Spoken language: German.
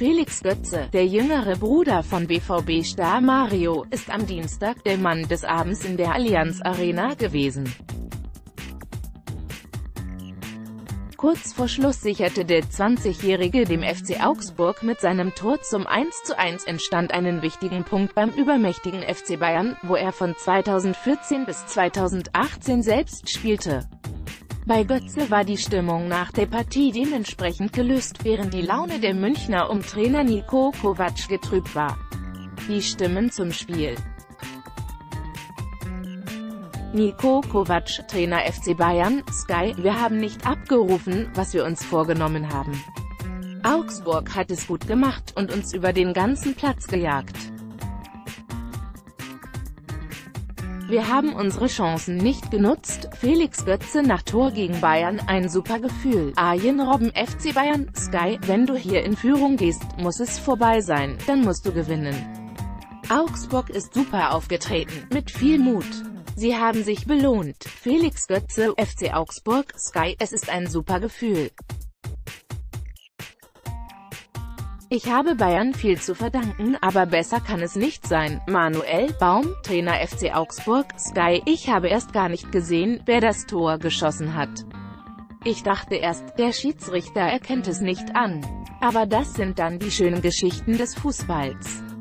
Felix Götze, der jüngere Bruder von BVB-Star Mario, ist am Dienstag der Mann des Abends in der Allianz Arena gewesen. Kurz vor Schluss sicherte der 20-Jährige dem FC Augsburg mit seinem Tor zum 1:1 entstand einen wichtigen Punkt beim übermächtigen FC Bayern, wo er von 2014 bis 2018 selbst spielte. Bei Götze war die Stimmung nach der Partie dementsprechend gelöst, während die Laune der Münchner um Trainer Niko Kovac getrübt war. Die Stimmen zum Spiel. Niko Kovac, Trainer FC Bayern, Sky: Wir haben nicht abgerufen, was wir uns vorgenommen haben. Augsburg hat es gut gemacht und uns über den ganzen Platz gejagt. Wir haben unsere Chancen nicht genutzt. Felix Götze nach Tor gegen Bayern: Ein super Gefühl. Arjen Robben, FC Bayern, Sky: Wenn du hier in Führung gehst, muss es vorbei sein, dann musst du gewinnen. Augsburg ist super aufgetreten, mit viel Mut. Sie haben sich belohnt. Felix Götze, FC Augsburg, Sky: Es ist ein super Gefühl. Ich habe Bayern viel zu verdanken, aber besser kann es nicht sein. Manuel Baum, Trainer FC Augsburg, Sky: Ich habe erst gar nicht gesehen, wer das Tor geschossen hat. Ich dachte erst, der Schiedsrichter erkennt es nicht an. Aber das sind dann die schönen Geschichten des Fußballs.